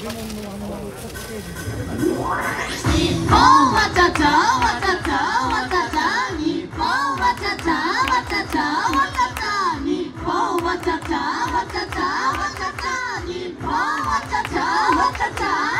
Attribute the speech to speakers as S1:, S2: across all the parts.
S1: 日本はちゃちゃわちゃちゃわちゃちゃ、日本はちゃちゃわちゃちゃわちゃちゃ、日本はちゃちゃわちゃちゃわちゃちゃ、日本はちゃちゃわちゃちゃ。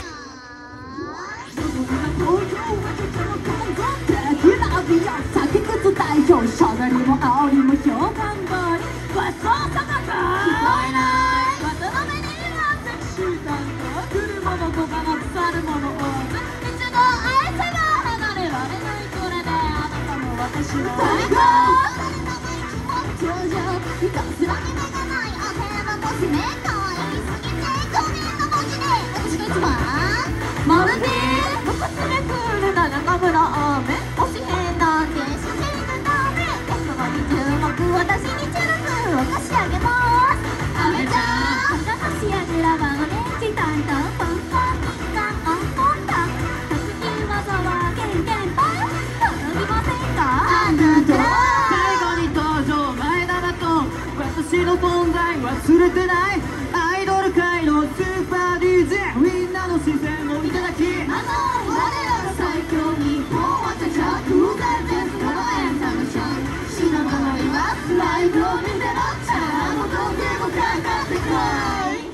S1: 酒靴代表、しゃべりも煽りも評判通り、ごちそうさまか聞こえない。渡辺にはセクシー担当、来るものとかなく去るもの多く、一度愛せば離れられない。これであなたも私も最高。頂上いたずらに目がないお部屋の娘、可愛すぎて5年の文字で私が一番マルティー僕すめクールな中村アーメン、もし変なんてしているため、結構に注目、私にチュルスを貸し上げます。アメちゃん私やグラバーの電池担当、ポンポンピンカンオンポンタン、達人技はゲンゲンポン、届きませんかあなた。
S2: 最後に登場前田だと、私の存在忘れてない。アイドル界のスーパー DJ、 みんなの視線をいただき、
S1: 我らが最強、日本はちゃちゃ空前絶後のエンタメショー、死の名乗りますライブを見てろ、チャラの時計もかかってこい。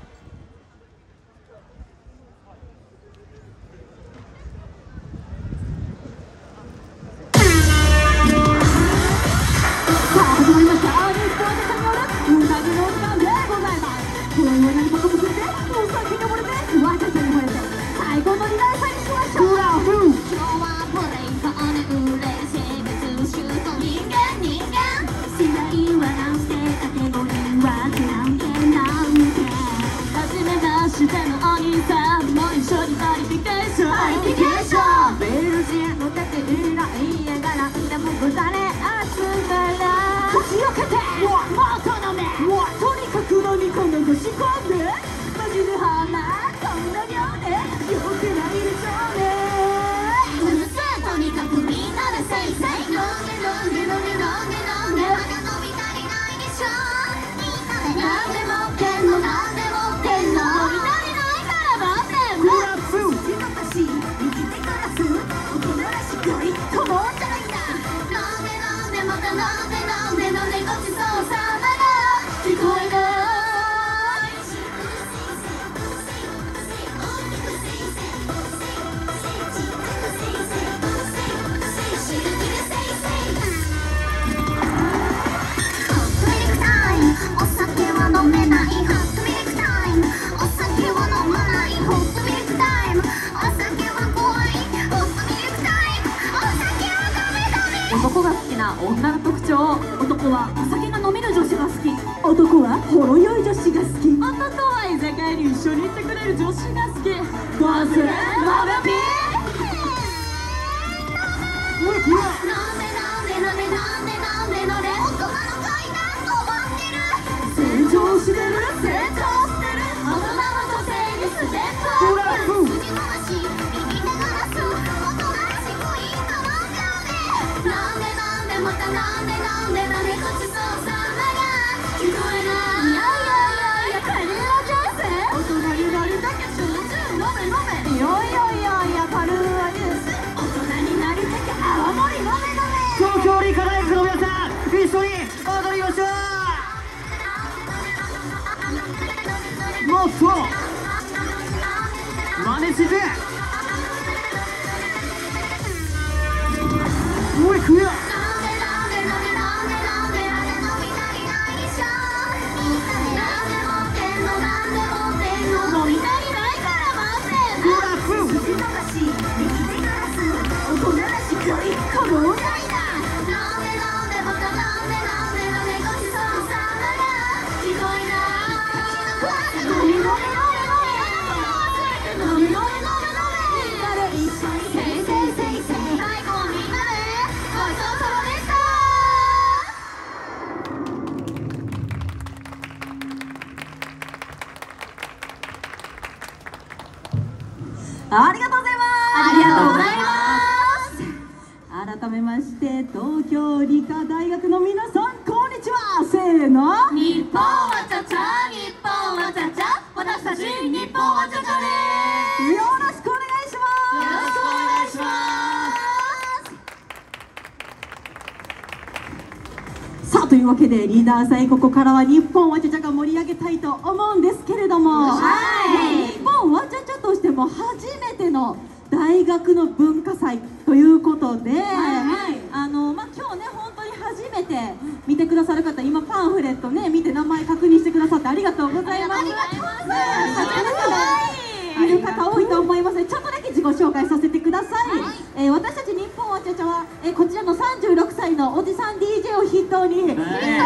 S1: さあ始まりました、日本でさによるうなぎの時間でございます。このようにバカもついてお酒に溺れてわちゃちゃに惚れて最高の2大祭にしましょう。今日はプレイカーネウレ生物種と人間試合はなんしてカテゴリーはクランケなんて、はじめましてのお兄さんも一緒にバリフィケーション、ベルジアのテテリラ家柄でもござれ集めら腰をけてもっと飲め、とにかく飲み込んで仕込んでマジで花こんな量でよくないでしょうね。うるせえ、とにかくみんなでせいせい飲んで飲んで飲んで飲んで飲んで、まだ飲み足りないでしょ。みんなでなんでもってんのなんでもってんの、飲み足りないから待ってんの。口の足右手からす大人らしくいと思ったらいいんだ。飲んで飲んでまた飲んで飲んで飲んでごちそうさまが聞こえない。お酒は飲めないホットミルクタイム、お酒は飲まないホットミルクタイム、お酒は怖いホットミルクタイム、お酒はダメダメ。男が好きな女の特徴、男はお酒が飲める女子が好き、男はほろ酔い女子が好き、男は居酒屋に一緒に行ってくれる女子が好き。どうするマルピー。飲んで飲んで飲んで飲んで飲んで飲んで、大人の階段止まってる、成長してる成長してる、大人の女性にステップアップ、筋の足右手ガラス、大人らしくいいと思うからね。飲んで飲んでまた飲んで飲んで飲んでごちそうさまが聞こえない。いやいやいやいや、カリーラジャーセ大人になりたきゃ焼酎飲め飲め、いやいやいやいやカルーアニュース、大人になりたきゃ泡盛飲め飲め。
S2: 東京理科大学の皆さん、一緒に踊りましょう。もっと真似しておいくよ。
S1: ありがとうございます。
S3: ありがとうございます。
S1: 改めまして東京理科大学の皆さん、こんにちは。せーの、
S3: 日本はちゃちゃ、日本はちゃちゃ。 私たち日本はちゃちゃです。
S1: よろしくお願いします。
S3: よろしくお願いします。
S1: さあというわけでリーダー祭、ここからは日本わちゃちゃが盛り上げたいと思うんですけれども、日本わちゃちゃとしても初めての大学の文化祭ということで、今日ね本当に初めて見てくださる方、今パンフレットね見て名前確認してくださってありがとうございます。いる方多いと思いますので、ちょっとだけ自己紹介させてください。私たち日本わちゃちゃは、こちらの36歳のおじさん DJ を筆頭に、
S3: 嫌や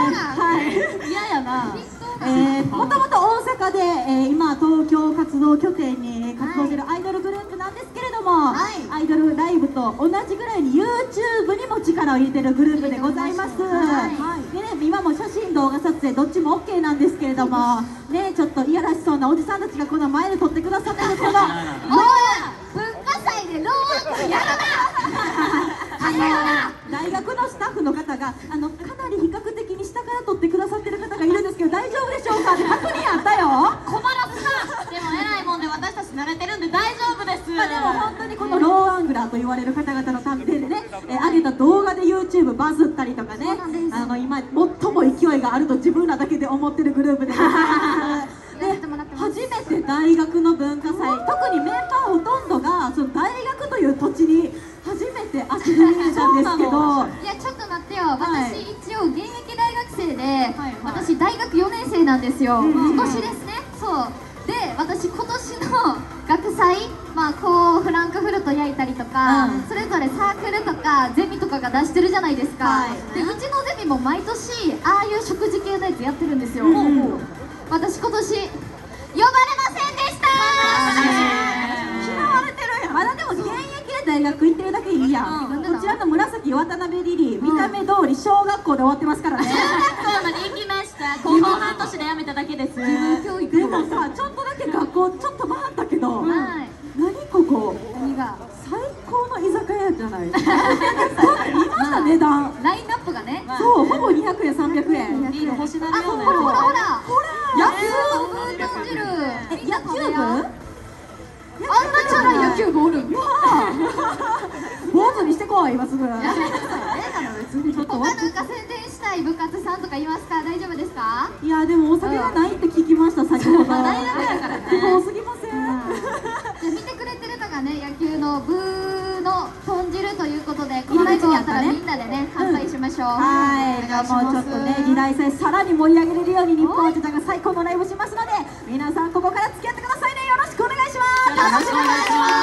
S3: な。
S1: もともと大阪で、今東京活動拠点に活動しているアイドルグループなんですけれども、アイドルライブと同じぐらいに YouTube にも力を入れているグループでございます。でね、今も写真動画撮影どっちも OK なんですけれどもね、ちょっといやらしそうなおじさんたちがこの前で撮ってくださってるこの
S3: 文化祭でローンやるな。
S1: 大学のスタッフの方がかなり比較的に下から撮ってくださってる方がいるんですけど、大丈夫でしょうかって確認あったよ。
S3: 困らずな。でも偉いもんで私たち慣れてるんで大丈夫です。
S1: でも本当にこのローアングラーと言われる方々のためでね、上げた動画で YouTube バズったりとかね、今最も勢いがあると自分らだけで思ってるグループでございます。初めて大学の文化祭、特にメンバーほとんどがその大学という土地に初めて足踏み入れたんですけど、
S3: いやちょっと待ってよ、私一応現役大学生で、私大学4年生なんですよ。今年ですね。そうで、私今年の学祭、こうフランクフルト焼いたりとか、それぞれサークルとかゼミとかが出してるじゃないですか。でうちのゼミも毎年ああいう食事系のやつやってるんですよ。私今年呼ばれませんでした。
S1: 嫌われてるやん。まだでも現役で大学行ってるだけいいやん。こちらの紫渡辺リリー、見た目通り小学校で終わってますからね。
S3: 中学校まで行きました。高校半年で辞めただけです。
S1: でもさ、ちょっとだけ学校ちょっと回ったけど、何ここ
S3: 何が
S1: 最高の居酒屋じゃない。見ました値段。
S3: ラインナップがね。
S1: そう、ほぼ200円300円。
S3: ビール欲しなるよね。
S1: ほら野球部。
S3: あんなチャラい野球部おるん。
S1: 坊主にしてこい今すぐ。
S3: 他なんか宣伝したい部活さんとかいますか？大丈夫ですか？
S1: いやでもお酒がないって聞きました先ほど。
S3: 大学だからね。
S1: 多すぎません。
S3: じゃあ見てくれてるのがね、野球の部の豚汁ということで、このライブやったらみんなでね乾杯しましょう。
S1: はい、もうちょっとね時代祭さらに盛り上げれるように日本わちゃちゃが最高のライブしますので、皆さんここから付き合ってくださいね。よろしくお願いします。
S3: よろしくお願いします。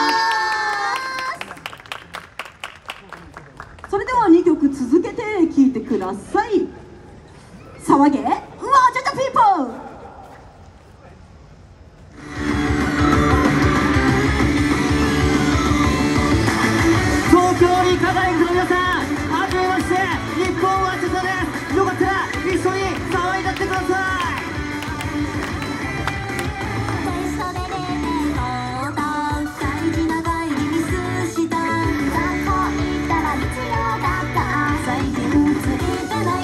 S1: それでは2曲続けて聴いてください。騒げわちゃちゃピーポー。
S2: 東京理科大学の皆さん、はじめまして、日本わちゃちゃです。よかったら一緒に騒いだってください。
S4: 最近ついてない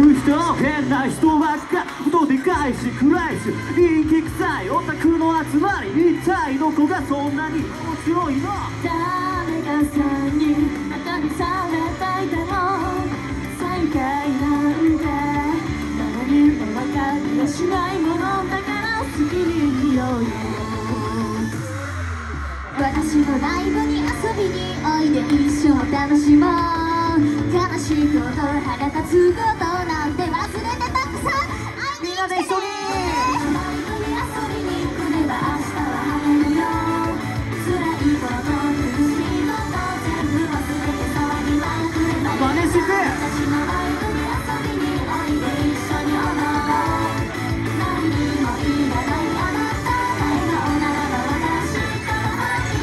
S2: く人変な人ばっか音でかいし暗いし人気臭いオタクの集まり一体どこがそんなに面白いの
S1: 誰がさんにバカにされていても最下位なんて何も分かりやしないものだから好きにいようよ
S3: 私のライブに遊びにおいで一緒に楽しもう悲しいこと腹立つことなんて忘れてたくさん
S2: みんなで一緒に
S3: ライブに遊びに来れば明日は晴れるよ辛いこと苦しいこと全部忘れて騒ぎまくれば
S2: 真似してく
S3: 私のライブに遊びにおいで一緒に踊ろう何にもいらないあなたが笑顔ならば私との街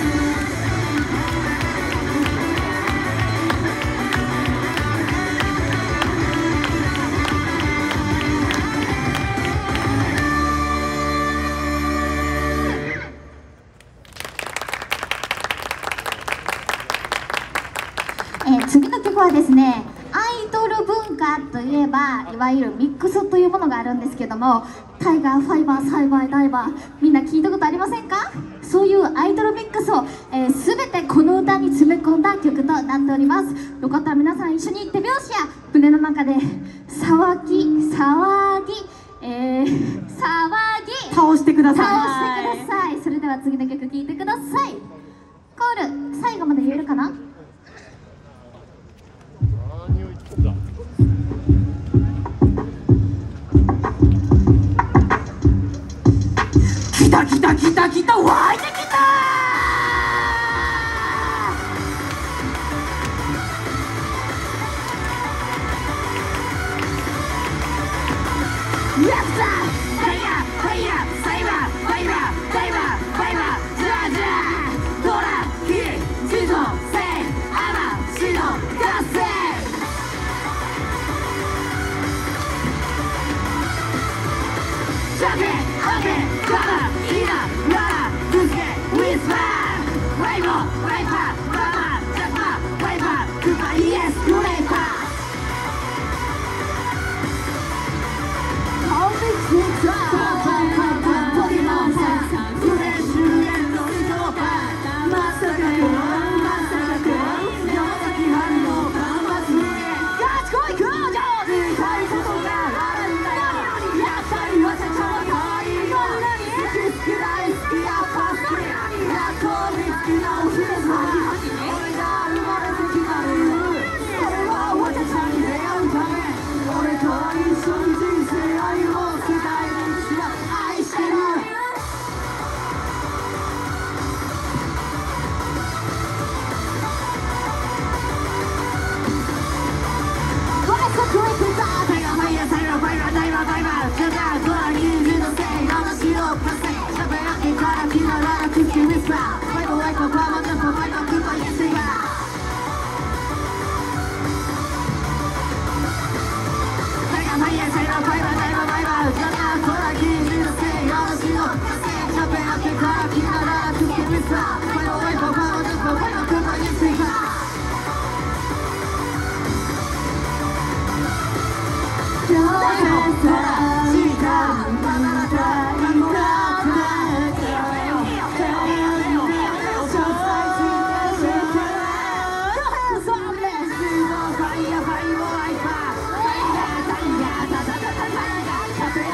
S3: 次の曲はですね、アイドル文化といえばいわゆるミックスというものがあるんですけども、タイガー、ファイバー、サイバー、ダイバー、みんな聞いたことありませんか？そういうアイドルミックスを、全てこの歌に詰め込んだ曲となっております。よかったら皆さん一緒に手拍子や胸の中で騒ぎ騒ぎ
S1: 倒してください。
S3: 倒してください。それでは次の曲聴いてください。コール最後まで言えるかな？
S1: 来た来た来た来た湧いてきたやったファイヤーファイヤーサイバーファイバーダイバーファイバージャージャードラキージゾセイアマシノガセイジャケオケカバーイナラーブスケウィスパーワイボワイパーバマジャスパーワイパークーパーイエスグレーパー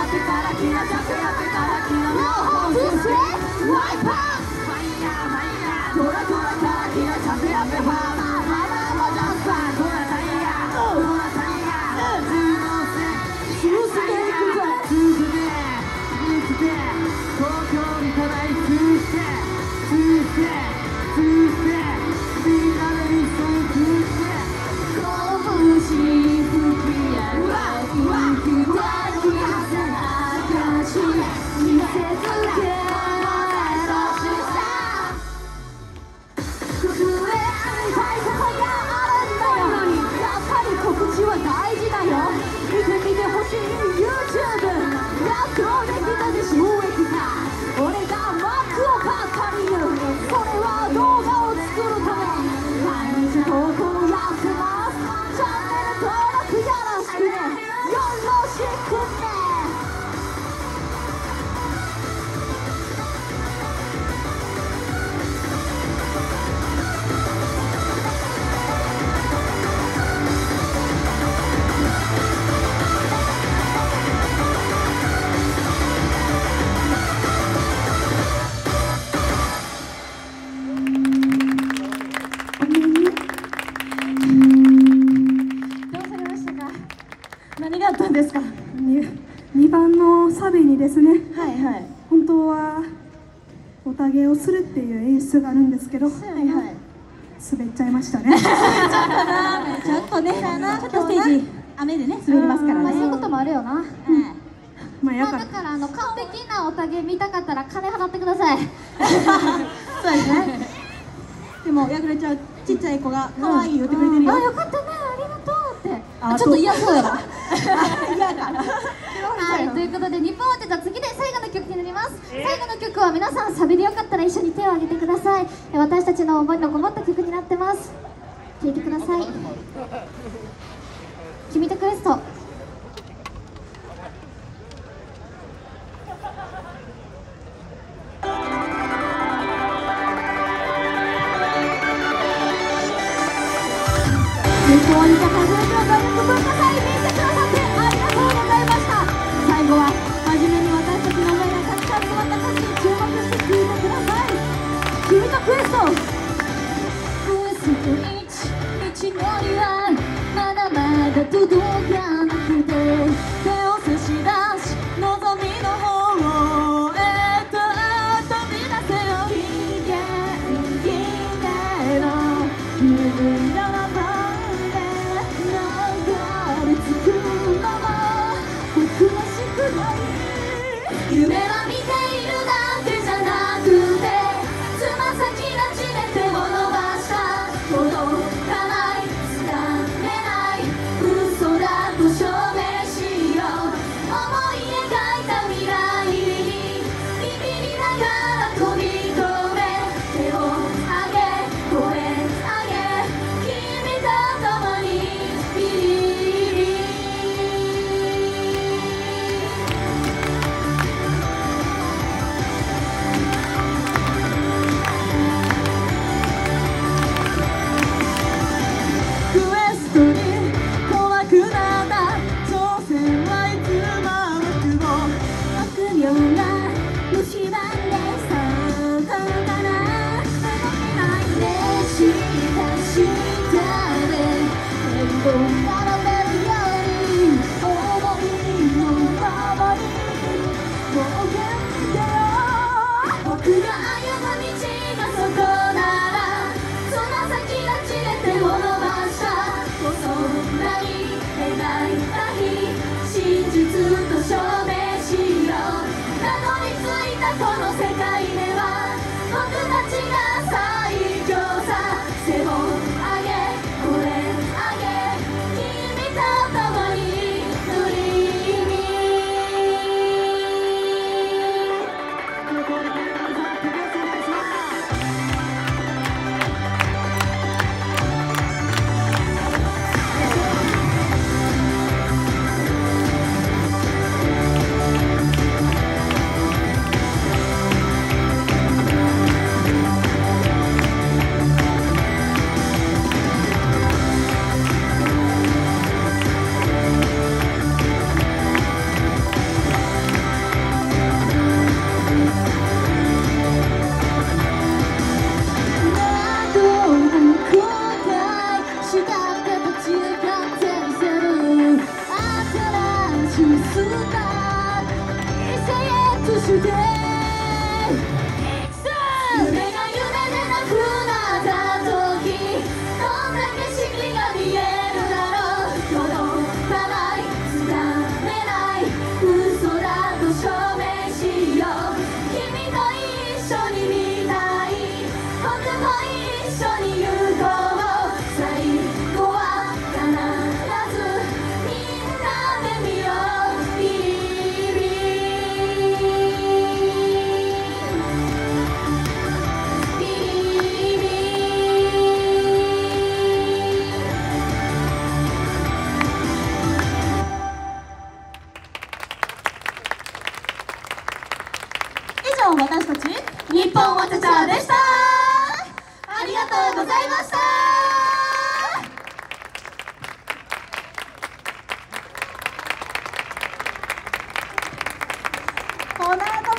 S1: ワイパー
S4: ですか。2番のサビにですね、
S5: はいはい。
S4: 本当はおたげをするっていう演出があるんですけど、
S5: はいはい。
S4: 滑っちゃいましたね。
S5: ちょっとね、ちょっとステージ雨でね滑りますからね。
S3: まあそういうこともあるよな。
S4: まあやか
S3: まあだから完璧なおたげ見たかったら金払ってください。
S5: そうですね。でもやぐれちゃうちっちゃい子が可愛い言ってくれてるよ。
S3: あ、よかったね、ありがとうって。
S5: あ
S3: ちょっと嫌そうやわ。
S5: 嫌か。
S3: はい、ということで日本はじゃあ次で最後の曲になります。最後の曲は皆さんサビでよかったら一緒に手を挙げてください。私たちの思いのこもった曲になってます。聴いてください。君とクエスト。日本に初めての外国文化祭見てくださってありがとうございました。最後は真面目に私たちの思いがたくさん詰まった歌詞に注目して聴いてください。君とクエスト。クエスト1、道のりはまだまだ届かなくて、手を差し出し望みの方へと飛び出せよ。期限切れの夢の夢は見ているだけじゃなくて、つま先立ちで手を伸ばした届かないつかめない嘘だと証明しよう。思い描いた未来にビビりながら飛び込め。手を上げ声上げ君と共にビリビリ。怖くなった挑戦はいつも僕を臆病な虫歯でそうかな。動けないでした下で天を並べるように思いのままにもう限界よ。僕が歩む道がそこならその先立ちで手を伸ばしたそんなに描いた日真実と証明しよう。たどり着いたこの世界では僕たちが最強さ。背を上げ声上げ君と共にドリーミ私たち日本わちゃちゃでした。ありがとうございました。この後